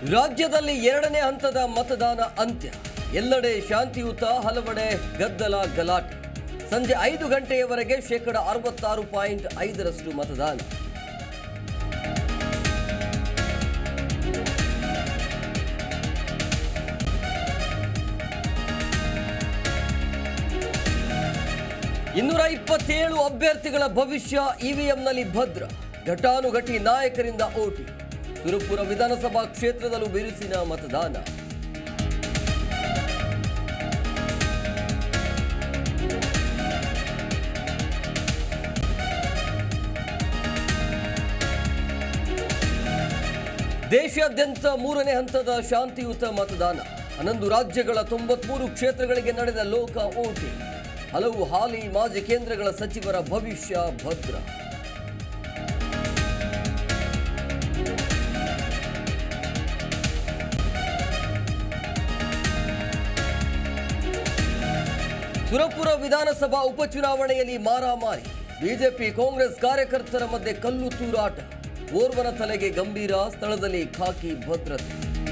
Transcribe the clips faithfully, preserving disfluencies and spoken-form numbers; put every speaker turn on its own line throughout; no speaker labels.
ರಾಜ್ಯದಲ್ಲಿ ಎರಡನೇ ಹಂತದ ಮತದಾನ ಅಂತ್ಯ. ಎಲ್ಲೆಡೆ ಶಾಂತಿಯುತ, ಹಲವೆಡೆ ಗದ್ದಲ ಗಲಾಟೆ. ಸಂಜೆ ಐದು ಗಂಟೆಯವರೆಗೆ ಶೇಕಡ ಅರವತ್ತಾರು ಪಾಯಿಂಟ್ ಐದರಷ್ಟು ಮತದಾನ. ಇನ್ನೂರ ಇಪ್ಪತ್ತೇಳು ಅಭ್ಯರ್ಥಿಗಳ ಭವಿಷ್ಯ ಇವಿಎಂನಲ್ಲಿ ಭದ್ರ. ಘಟಾನುಘಟಿ ನಾಯಕರಿಂದ ಓಟಿ. ಸುರಪುರ ವಿಧಾನಸಭಾ ಕ್ಷೇತ್ರದಲ್ಲೂ ಬಿರುಸಿನ ಮತದಾನ. ದೇಶಾದ್ಯಂತ ಮೂರನೇ ಹಂತದ ಶಾಂತಿಯುತ ಮತದಾನ. ಹನ್ನೊಂದು ರಾಜ್ಯಗಳ ತೊಂಬತ್ಮೂರು ಕ್ಷೇತ್ರಗಳಿಗೆ ನಡೆದ ಲೋಕ ಓಟಿ. ಹಲವು ಹಾಲಿ ಮಾಜಿ ಕೇಂದ್ರಗಳ ಸಚಿವರ ಭವಿಷ್ಯ ಭದ್ರ. ಸುರಪುರ ವಿಧಾನಸಭಾ ಉಪಚುನಾವಣೆಯಲ್ಲಿ ಮಾರಾಮಾರಿ. ಬಿಜೆಪಿ ಕಾಂಗ್ರೆಸ್ ಕಾರ್ಯಕರ್ತರ ಮಧ್ಯೆ ಕಲ್ಲು ತೂರಾಟ. ಓರ್ವನ ತಲೆಗೆ ಗಂಭೀರ, ಸ್ಥಳದಲ್ಲಿ ಖಾಕಿ ಭದ್ರತೆ.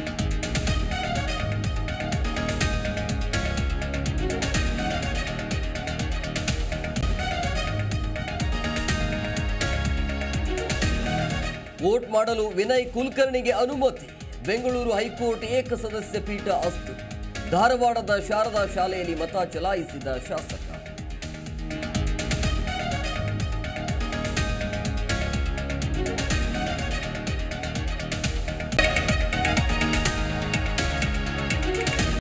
ವೋಟ್ ಮಾಡಲು ವಿನಯ್ ಕುಲಕರ್ಣಿಗೆ ಅನುಮತಿ. ಬೆಂಗಳೂರು ಹೈಕೋರ್ಟ್ ಏಕಸದಸ್ಯ ಪೀಠ ಅಸ್ತು. ಧಾರವಾಡದ ಶಾರದಾ ಶಾಲೆಯಲ್ಲಿ ಮತ ಚಲಾಯಿಸಿದ ಶಾಸಕ.